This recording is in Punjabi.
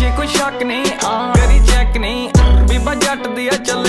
कोई शक नहीं करी चेक नहीं बीबा जट दिया चल